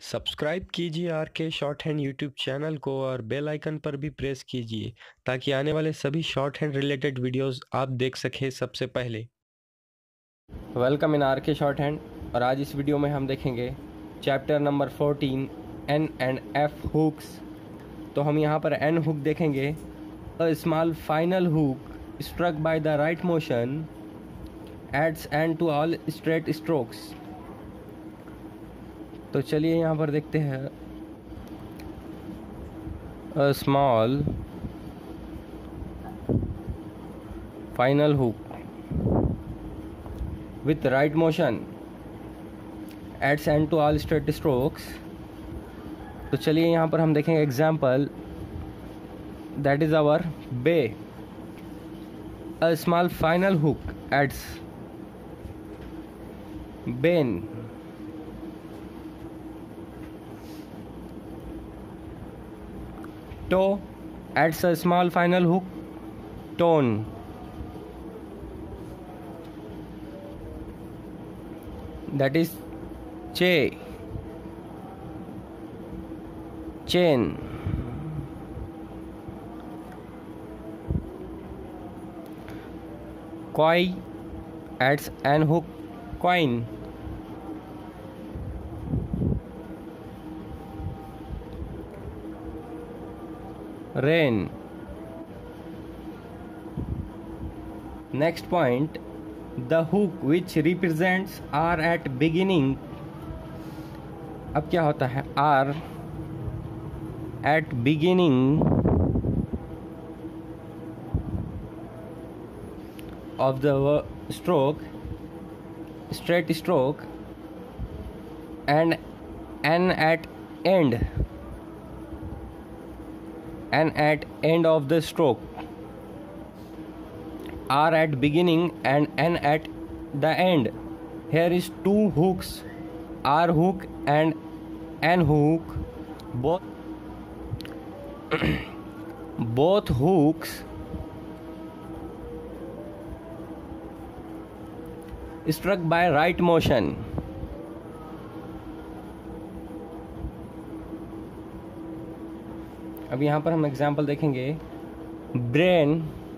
Subscribe कीजिए are K short hand YouTube channel को और बेल आइकन पर भी प्रेस कीजिए ताकि आने वाले सभी शॉर्ट हैंड रिलेटेड वीडियोस आप देख सकें सबसे पहले। Welcome in R K shorthand. और आज इस वीडियो में हम देखेंगे chapter number 14 N and F hooks. तो हम यहाँ पर एन हुक देखेंगे। A small final hook struck by the right motion adds N to all straight strokes. तो चलिए यहाँ पर देखते हैं। A small final hook with right motion adds end to all straight strokes। तो चलिए यहाँ पर हम देखेंगे example, that is our bay. A small final hook adds ben. Toe adds a small final hook tone. That is che, chain. Koi adds an hook coin. Rain. Next point, the hook which represents R at beginning। अब क्या होता है R at beginning of the stroke, straight stroke, and N at end, N at end of the stroke। R at beginning and N at the end. Here is two hooks, R hook and N hook. Both hooks struck by right motion। अब यहाँ पर हम example देखेंगे। Brain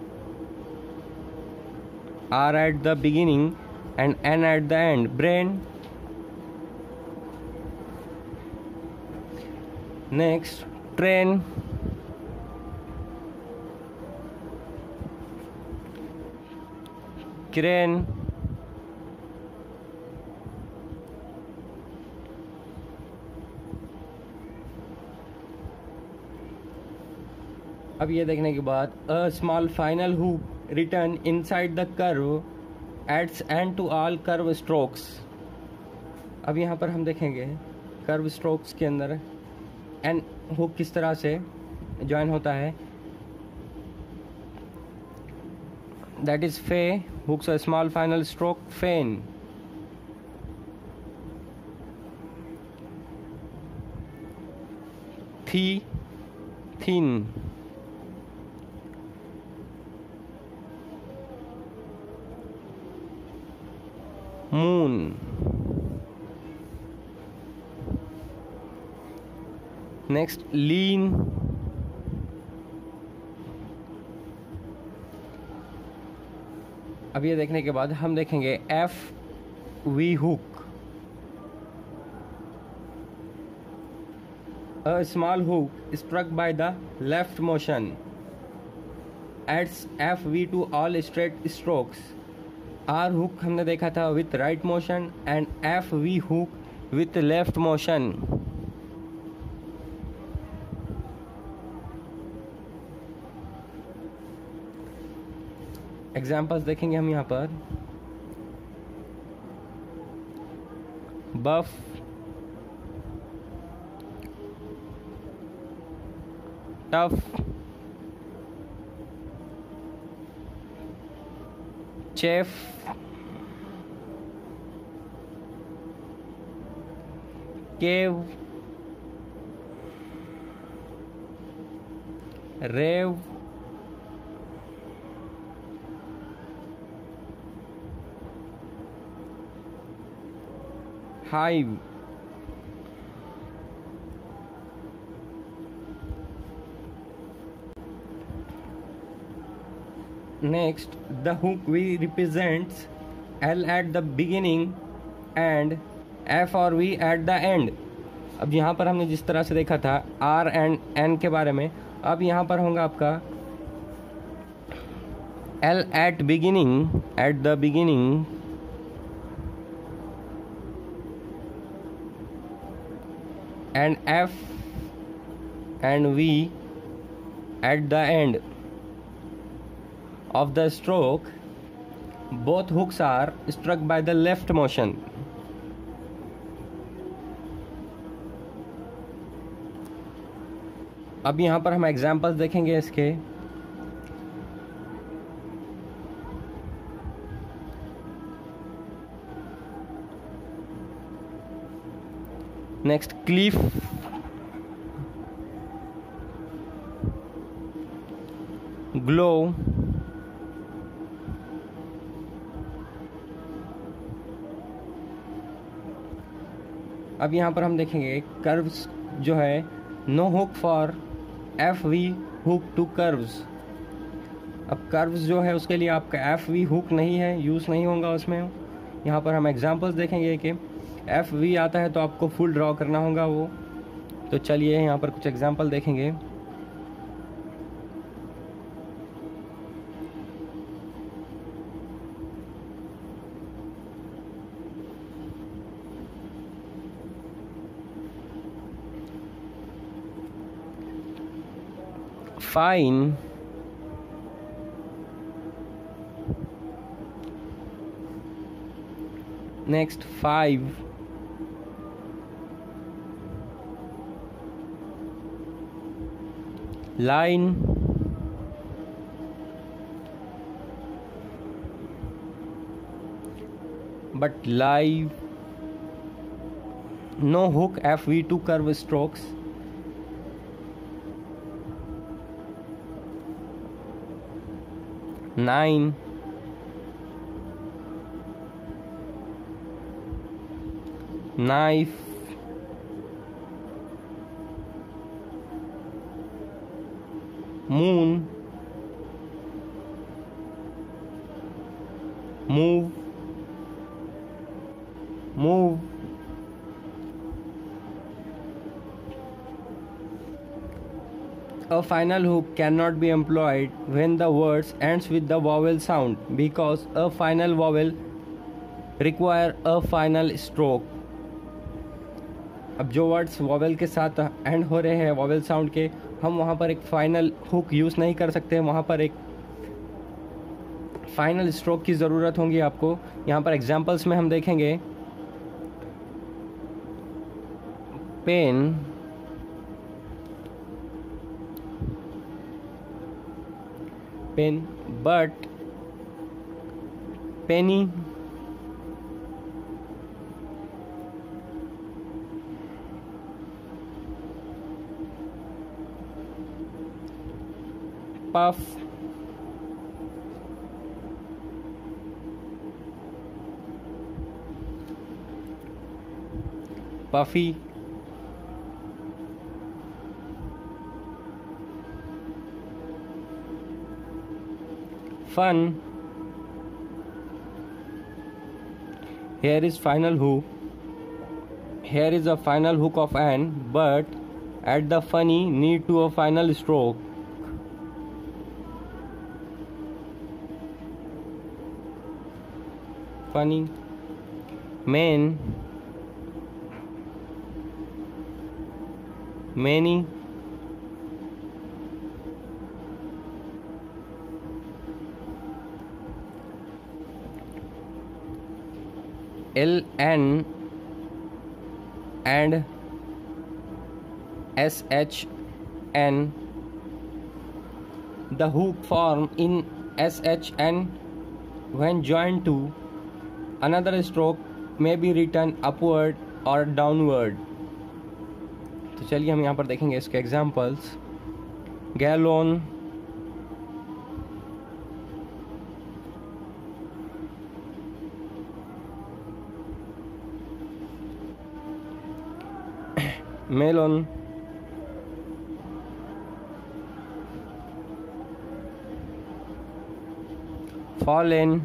R at the beginning and N at the end, brain। Next, train, crane, अब ये देखने के बाद a small final hook written inside the curve adds N to all curve strokes. अब यहाँ पर हम देखेंगे कर्व स्ट्रोक्स के अंदर एन हुक किस तरह से ज्वाइन होता है। That is F hooks a small final stroke fen. Thee thin. Moon. Next लीन। अब ये देखने के बाद हम देखेंगे F V hook. A small hook struck by the left motion adds F V to all straight strokes. R hook हमने देखा था with right motion and F V hook with left motion. Examples देखेंगे हम यहाँ पर। Buff, tough, chef, cave, rave, hive, Next, the hook V represents L at the beginning and F और V at the end. अब यहाँ पर हमने जिस तरह से देखा था R and N के बारे में, अब यहाँ पर होगा आपका L at the beginning and F and V at the end of the stroke. Both hooks are struck by the left motion. अब यहाँ पर हम एग्जाम्पल्स देखेंगे इसके. नेक्स्ट, क्लिफ, ग्लो, अब यहाँ पर हम देखेंगे कर्व्स जो है, no hook for F V hook to curves. अब कर्व्स जो है उसके लिए आपका एफ वी हुक नहीं है, यूज़ नहीं होगा उसमें. यहाँ पर हम एग्जांपल्स देखेंगे कि एफ वी आता है तो आपको फुल ड्रॉ करना होगा वो. तो चलिए यहाँ पर कुछ एग्जांपल देखेंगे. Fine, next 5, line, but live, no hook F V to curve strokes. Nine, knife, moon, move, move, a final hook cannot be employed when the words ends with the vowel sound because a final vowel require a final stroke. अब जो words vowel के साथ and हो रहे हैं vowel sound के, हम वहाँ पर एक फाइनल हुक यूज़ नहीं कर सकते. वहाँ पर एक फाइनल स्ट्रोक की ज़रूरत होगी आपको. यहाँ पर एग्जांपल्स में हम देखेंगे pen, pen, but, penny, puff, puffy, fun. Here is final hook. Here is a final hook of an, but at the funny need to a final stroke. Funny, man, many, LN and SHN. The hook form in SHN when joined to another stroke may be written upward or downward. तो चलिए हम यहाँ पर देखेंगे इसके examples. Gallon, melon, fallen,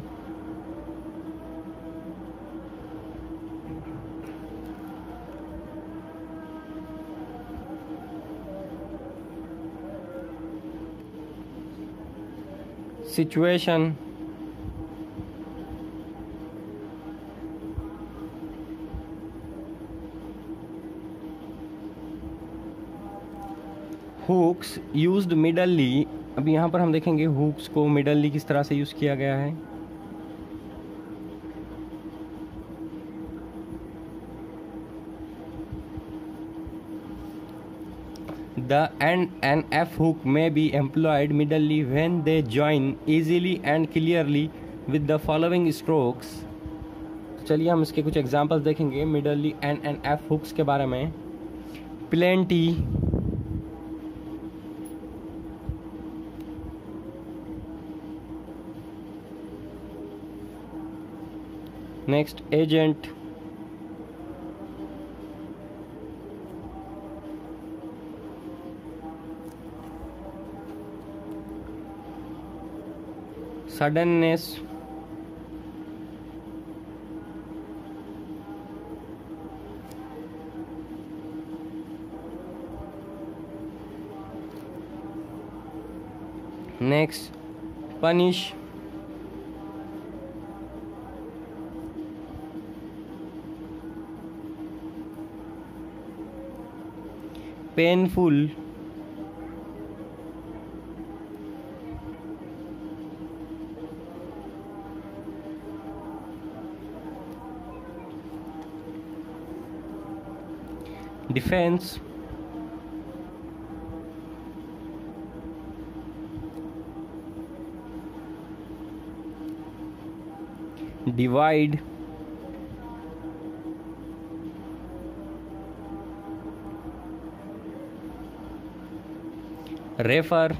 situation, hooks used medially. अब यहाँ पर हम देखेंगे हुक्स को मिडली किस तरह से यूज़ किया गया है। The and an F hook may be employed middly when they join easily and clearly with the following strokes। तो चलिए हम इसके कुछ एग्जांपल्स देखेंगे medially and N F hooks के बारे में। Plenty, next agent, suddenness, next punish, painful, defence, divide, refer,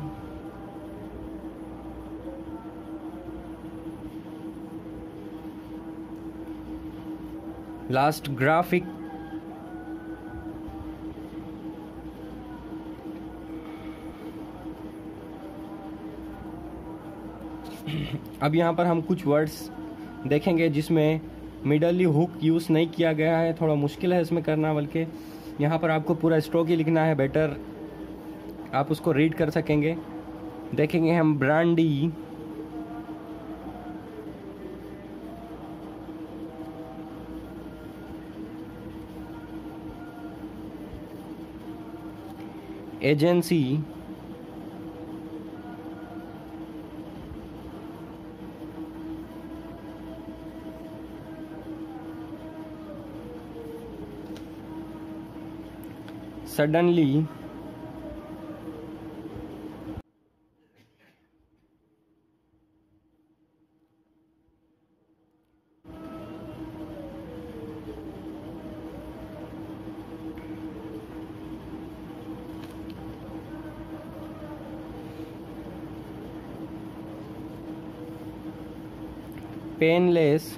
last graphic, अब यहाँ पर हम कुछ वर्ड्स देखेंगे जिसमें मिडली हुक यूज़ नहीं किया गया है। थोड़ा मुश्किल है इसमें करना, बल्कि यहाँ पर आपको पूरा स्ट्रोक ही लिखना है। बेटर आप उसको रीड कर सकेंगे। देखेंगे हम ब्रांडी, एजेंसी, सडनली, पेनलेस,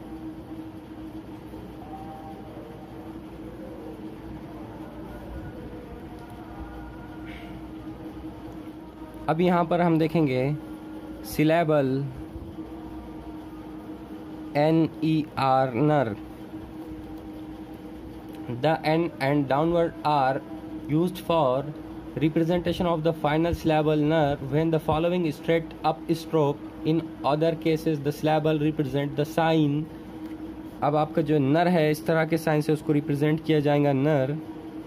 अब यहाँ पर हम देखेंगे syllable, NER, ner. The N and downward R used for representation of the final syllable ner when the following straight up stroke, in other cases the syllable represent the sign। अब आपका जो नर है इस तरह के साइन से उसको रिप्रेजेंट किया जाएगा नर।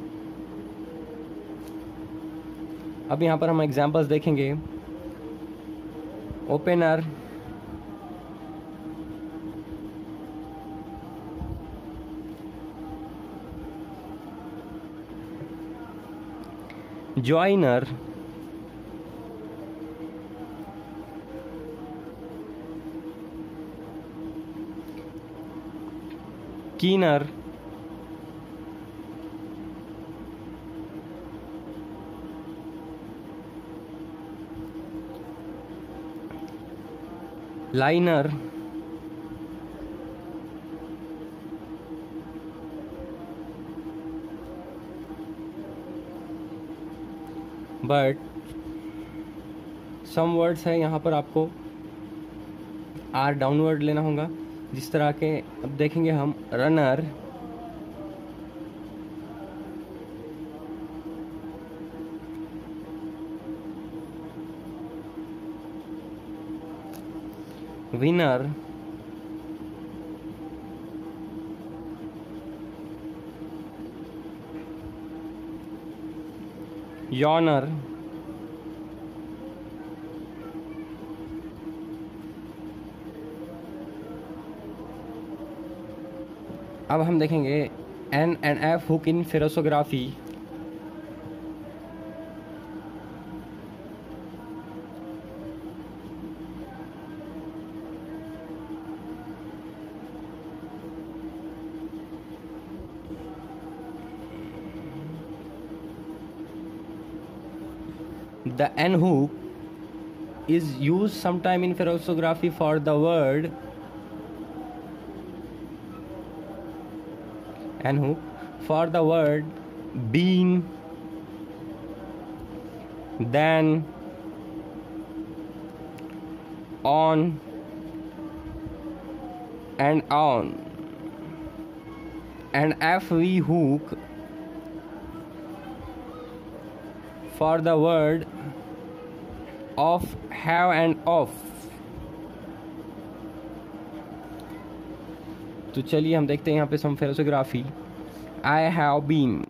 अब यहाँ पर हम एग्जांपल्स देखेंगे। Opener, joiner, keener, liner, but some words है यहाँ पर आपको आर डाउनवर्ड लेना होगा। जिस तरह के अब देखेंगे हम रनर, विनर, यॉनर, अब हम देखेंगे N and F hook in ferrography. The N hook is used sometime in ferrosography for the word N hook for the word been, then, on, and on. And FV hook for the word of, have, and of. तो चलिए हम देखते हैं यहाँ पे some ferrography. I have been,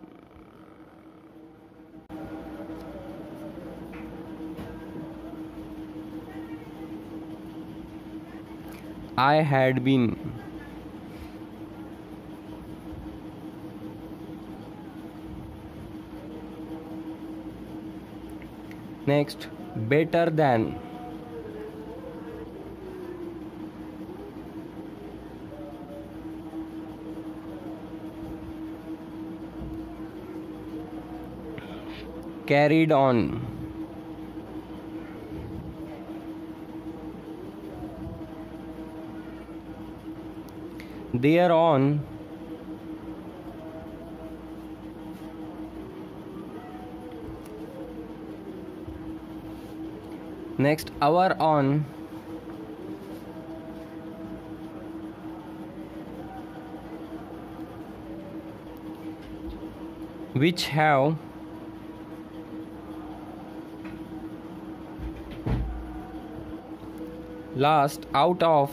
I had been, next better than, carried on, thereon, next our on, which have, last out of,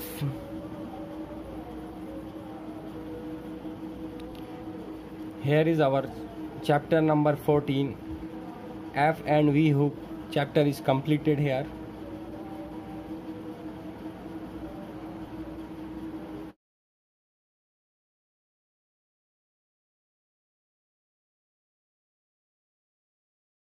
here is our chapter number 14 F and V hook chapter is completed here.